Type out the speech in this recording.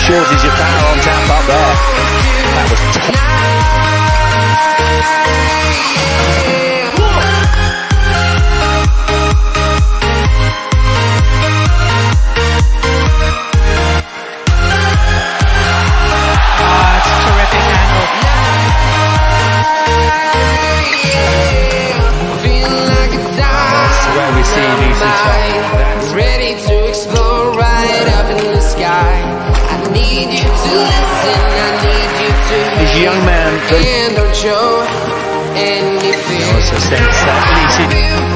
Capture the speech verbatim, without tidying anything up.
shortage of power on tap up there. That was top. Ah, it's a terrific handle. That's where we see Lucy Top. Ready to explore right up in the sky. I need you to listen, I need you to This young man, and don't show anything. also sense that Lucy